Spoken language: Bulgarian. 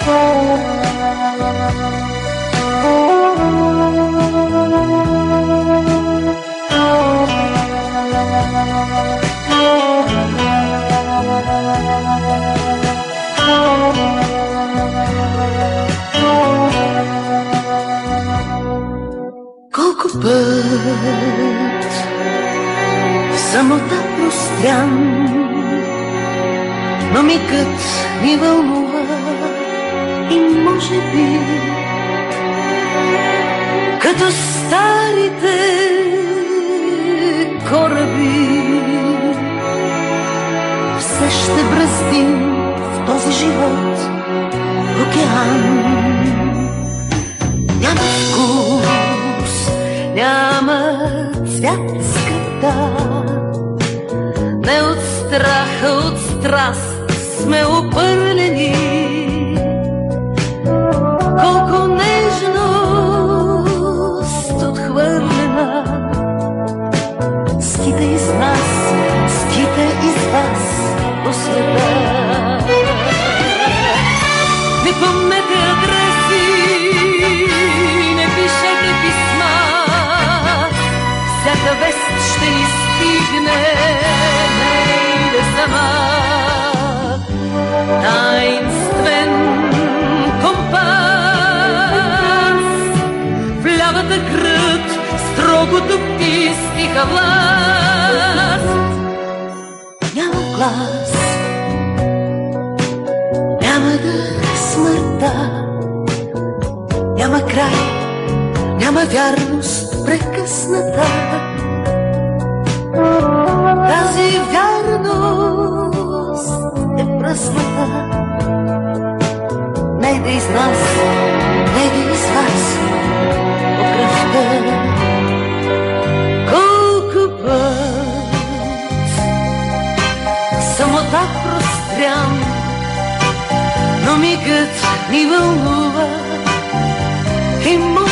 Колко път в самота прострям, но мигът ми вълнува и може би като старите кораби все ще бръздим в този живот океан. Няма вкус, няма цвят скръпта, не от страха, от страст сме опърлени. Колко нежност отхвърлена, скита из нас, скита из вас по света. Не помнете адреси, не пишете писма, всяка вест ще ни стигне, не иде сама. Таинствен компас в лявата гръд, строгото и стиха власт. Няма глас, няма дъх смъртта, няма край, няма вярност прекъсната. Тази вярност е пръсната. Не иде из нас, не иде из вас по кръвта. Колко път самота прострям, но мигът ни вълнува и